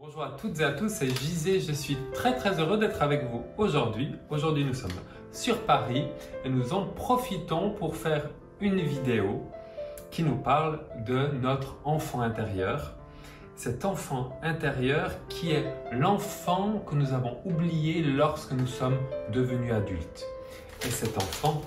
Bonjour à toutes et à tous, c'est Gisé, je suis très heureux d'être avec vous aujourd'hui. Aujourd'hui nous sommes sur Paris et nous en profitons pour faire une vidéo qui nous parle de notre enfant intérieur. Cet enfant intérieur qui est l'enfant que nous avons oublié lorsque nous sommes devenus adultes. Et cet enfant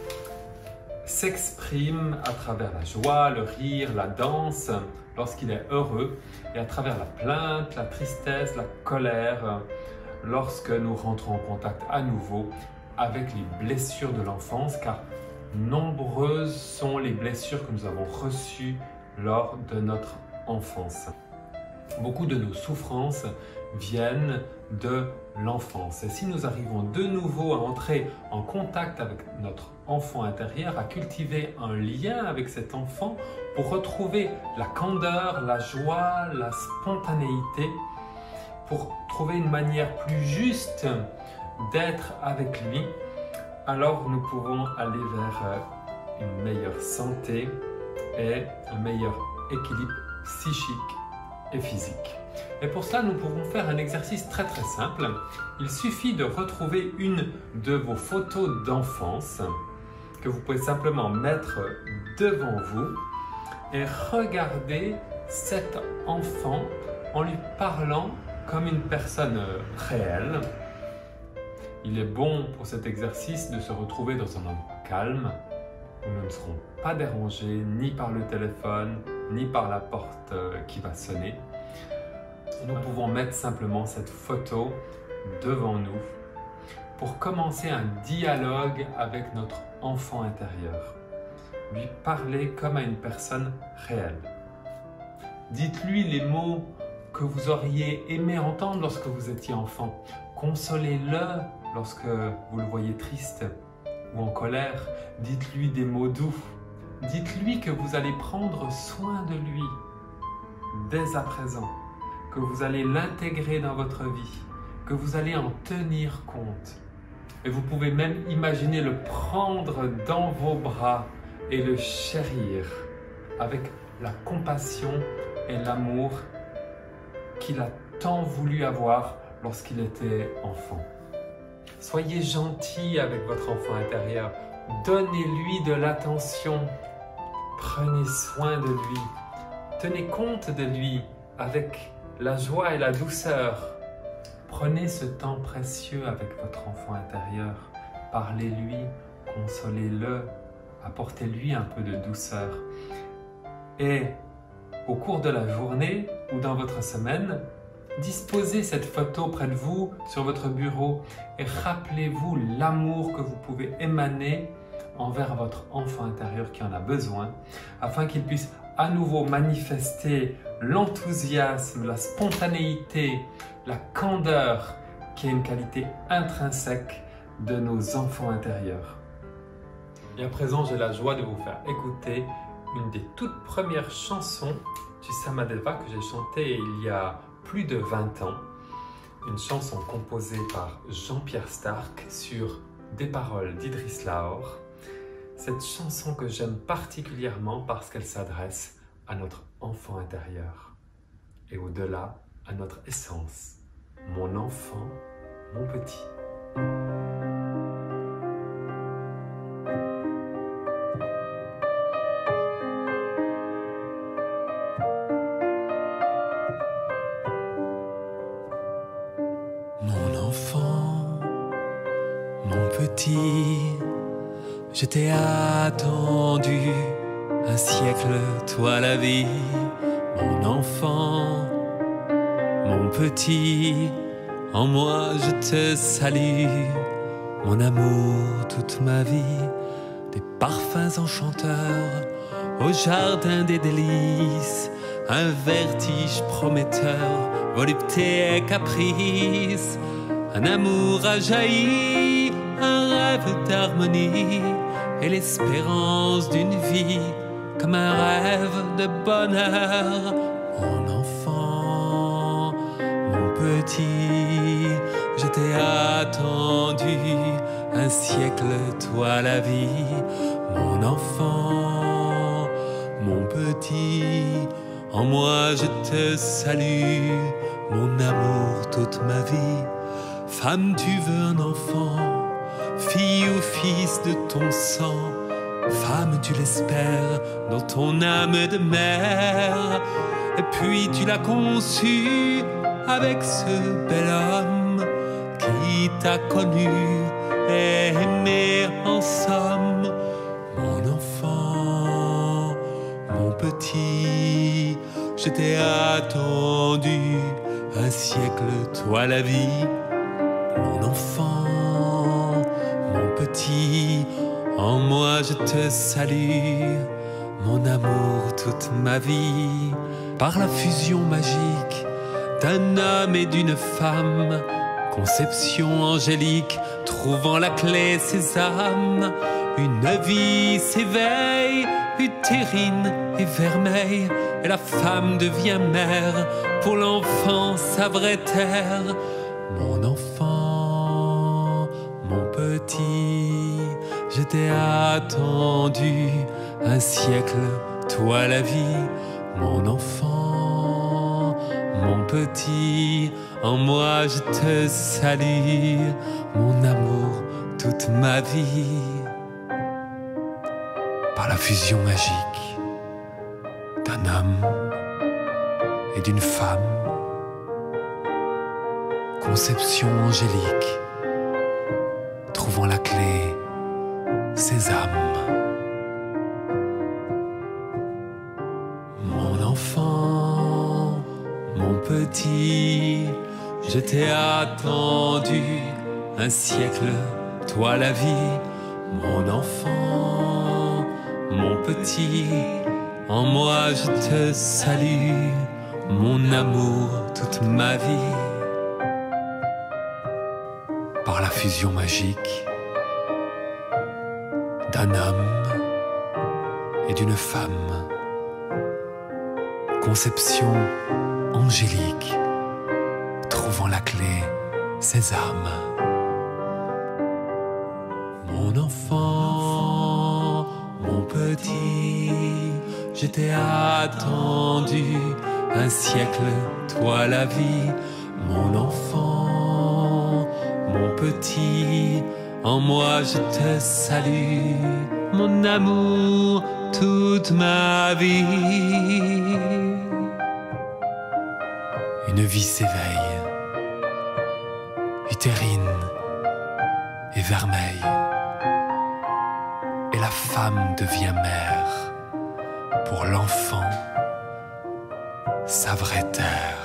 s'exprime à travers la joie, le rire, la danse, lorsqu'il est heureux, et à travers la plainte, la tristesse, la colère, lorsque nous rentrons en contact à nouveau avec les blessures de l'enfance, car nombreuses sont les blessures que nous avons reçues lors de notre enfance. Beaucoup de nos souffrances viennent de l'enfance. Et si nous arrivons de nouveau à entrer en contact avec notre enfant intérieur, à cultiver un lien avec cet enfant pour retrouver la candeur, la joie, la spontanéité, pour trouver une manière plus juste d'être avec lui, alors nous pouvons aller vers une meilleure santé et un meilleur équilibre psychique et physique. Et pour cela, nous pouvons faire un exercice très simple. Il suffit de retrouver une de vos photos d'enfance que vous pouvez simplement mettre devant vous et regarder cet enfant en lui parlant comme une personne réelle. Il est bon pour cet exercice de se retrouver dans un endroit calme où nous ne serons pas dérangés ni par le téléphone ni par la porte qui va sonner. Nous pouvons mettre simplement cette photo devant nous pour commencer un dialogue avec notre enfant intérieur. Lui parler comme à une personne réelle. Dites-lui les mots que vous auriez aimé entendre lorsque vous étiez enfant. Consolez-le lorsque vous le voyez triste ou en colère. Dites-lui des mots doux. Dites-lui que vous allez prendre soin de lui dès à présent, que vous allez l'intégrer dans votre vie, que vous allez en tenir compte. Et vous pouvez même imaginer le prendre dans vos bras et le chérir avec la compassion et l'amour qu'il a tant voulu avoir lorsqu'il était enfant. Soyez gentil avec votre enfant intérieur. Donnez-lui de l'attention. Prenez soin de lui. Tenez compte de lui avec la joie et la douceur. Prenez ce temps précieux avec votre enfant intérieur. Parlez-lui, consolez-le, apportez-lui un peu de douceur. Et au cours de la journée ou dans votre semaine, disposez cette photo près de vous sur votre bureau et rappelez-vous l'amour que vous pouvez émaner envers votre enfant intérieur qui en a besoin, afin qu'il puisse à nouveau manifester l'enthousiasme, la spontanéité, la candeur qui est une qualité intrinsèque de nos enfants intérieurs. Et à présent, j'ai la joie de vous faire écouter une des toutes premières chansons du Samadeva que j'ai chantée il y a plus de 20 ans. Une chanson composée par Jean-Pierre Starck sur des paroles d'Idriss Lahore. Cette chanson que j'aime particulièrement parce qu'elle s'adresse à notre enfant intérieur et au-delà à notre essence. Mon enfant, mon petit. Mon enfant, mon petit, je t'ai attendu un siècle, toi la vie, mon enfant, mon petit, en moi je te salue, mon amour, toute ma vie, des parfums enchanteurs, au jardin des délices, un vertige prometteur, volupté et caprice, un amour a jailli, un rêve d'harmonie, et l'espérance d'une vie comme un rêve de bonheur. Mon enfant, mon petit, je t'ai attendu un siècle, toi la vie, mon enfant, mon petit, en moi je te salue, mon mon amour toute ma vie. Femme, tu veux un enfant, fille ou fils de ton sang. Femme, tu l'espères dans ton âme de mère. Et puis tu l'as conçu avec ce bel homme qui t'a connu et aimé en somme. Mon enfant, mon petit, je t'ai attendu un siècle, toi la vie. Mon enfant, mon petit, en moi je te salue, mon amour toute ma vie. Par la fusion magique d'un homme et d'une femme, conception angélique, trouvant la clé sésame, une vie s'éveille, utérine et vermeille, et la femme devient mère, pour l'enfant sa vraie terre. Mon enfant, mon petit, je t'ai attendu un siècle, toi la vie. Mon enfant, mon petit, en moi je te salue, mon amour toute ma vie. Par la fusion magique d'un homme et d'une femme, conception angélique, trouvant la clé sésame. Mon enfant, mon petit, je t'ai attendu un siècle, toi la vie. Mon enfant, mon petit, en moi je te salue, mon amour toute ma vie. Par la fusion magique d'un homme et d'une femme, conception angélique, trouvant la clé sésame. Mon enfant, mon petit, je t'ai attendu un siècle, toi la vie. Mon enfant, mon petit, en moi je te salue, mon amour toute ma vie. Une vie s'éveille, utérine et vermeille, et la femme devient mère, pour l'enfant sa vraie terre.